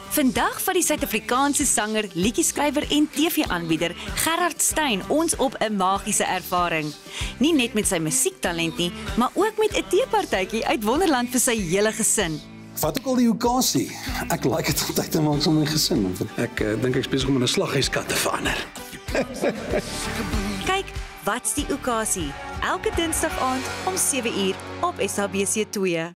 Vandag vat die Suid-Afrikaanse sanger, liedjie-skrywer en TV-aanbieder Gerard Steyn ons op 'n magiese ervaring. Nie net met sy musiektalent nie, maar ook met 'n teepartytjie uit Wonderland vir sy hele gesin. Vat ook al die okasie. Ek like dit om tyd te maak saam met my gesin. Ek dink ek is besig om in 'n slaghuiskat te verander. Kyk, wat's die okasie? Elke Dinsdag aand om 7:00 op SABC2.